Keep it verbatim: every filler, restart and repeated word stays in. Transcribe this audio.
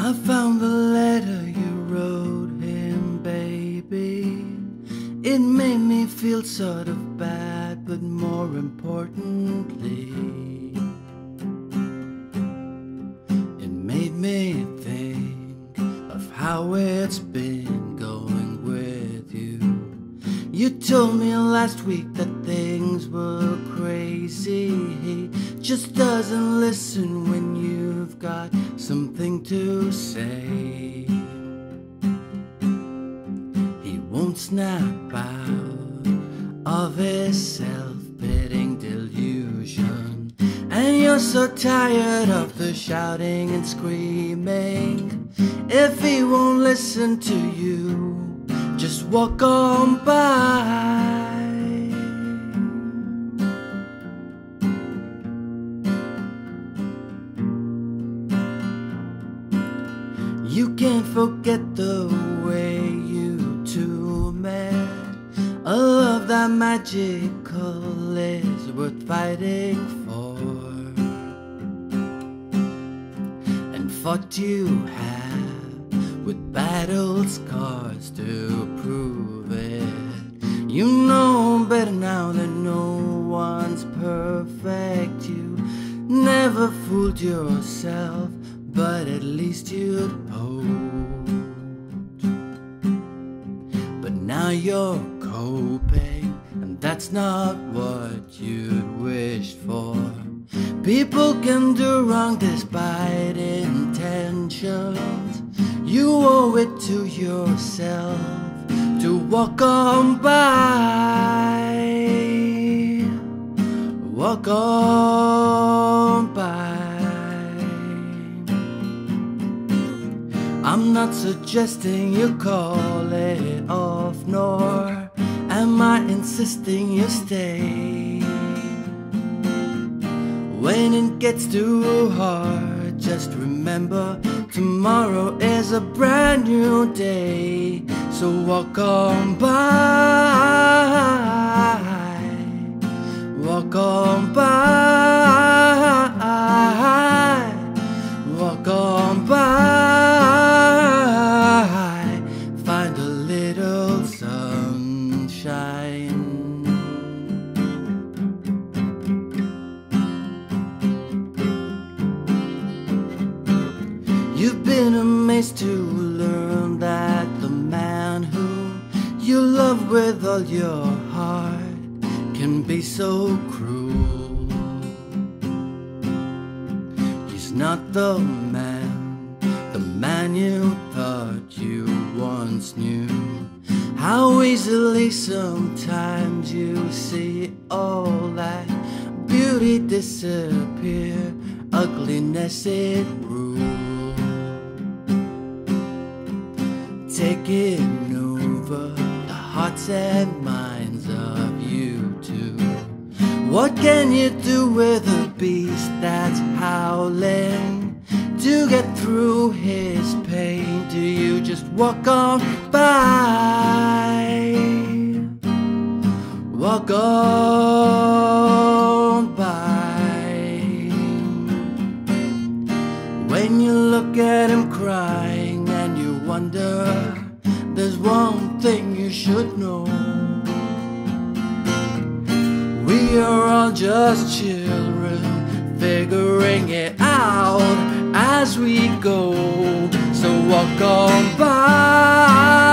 I found the letter you wrote him, baby. It made me feel sort of bad, but more importantly, it made me think of how it's been going with you. You told me last week that things were crazy. He just doesn't listen when you've got something to say. He won't snap out of his self-pitying delusion. And you're so tired of the shouting and screaming. If he won't listen to you, just walk on by. You can't forget the way you two met. A love that magical is worth fighting for, and fought you have with battle scars to prove it. You know better now that no one's perfect. You never fooled yourself, but at least you'd hoped. But now you're coping, and that's not what you'd wished for. People can do wrong despite intentions. You owe it to yourself to walk on by. Walk on by. I'm not suggesting you call it off, nor am I insisting you stay. When it gets too hard, just remember tomorrow is a brand new day. So walk on by. Walk on by. Walk on by. Find a little sunshine. You've been amazed to learn that the man who you love with all your heart can be so cruel. He's not the man, the man you thought you once knew. How easily sometimes you see all that beauty disappear, ugliness it rules. Taking over the hearts and minds of you two. What can you do with a beast that's howling to get through his pain? Do you just walk on by? Walk on by. When you look at him crying and you wonder, there's one thing you should know. We are all just children figuring it out as we go. So walk on by.